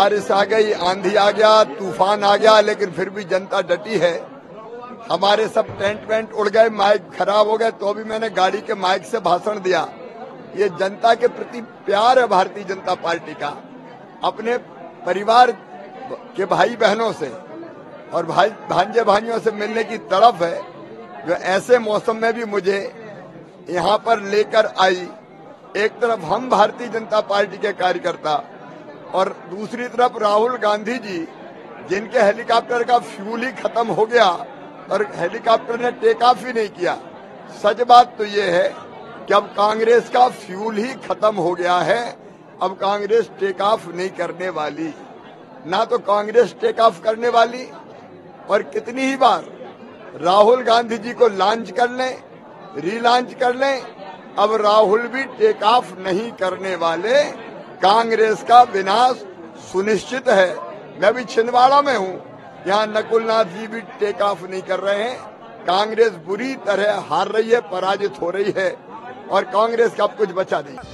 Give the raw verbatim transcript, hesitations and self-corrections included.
बारिश आ गई, आंधी आ गया, तूफान आ गया, लेकिन फिर भी जनता डटी है। हमारे सब टेंट वेंट उड़ गए, माइक खराब हो गए, तो भी मैंने गाड़ी के माइक से भाषण दिया। ये जनता के प्रति प्यार है भारतीय जनता पार्टी का। अपने परिवार के भाई बहनों से और भाई भांजे भाइयों से मिलने की तड़प है, जो ऐसे मौसम में भी मुझे यहाँ पर लेकर आई। एक तरफ हम भारतीय जनता पार्टी के कार्यकर्ता और दूसरी तरफ राहुल गांधी जी, जिनके हेलीकॉप्टर का फ्यूल ही खत्म हो गया और हेलीकॉप्टर ने टेक ऑफ ही नहीं किया। सच बात तो ये है कि अब कांग्रेस का फ्यूल ही खत्म हो गया है। अब कांग्रेस टेक ऑफ नहीं करने वाली, ना तो कांग्रेस टेक ऑफ करने वाली, और कितनी ही बार राहुल गांधी जी को लॉन्च कर लें, रीलॉन्च कर लें, अब राहुल भी टेक ऑफ नहीं करने वाले। कांग्रेस का विनाश सुनिश्चित है। मैं भी छिंदवाड़ा में हूँ, यहाँ नकुल नाथ जी भी टेक ऑफ नहीं कर रहे हैं। कांग्रेस बुरी तरह हार रही है, पराजित हो रही है, और कांग्रेस का अब कुछ बचा नहीं।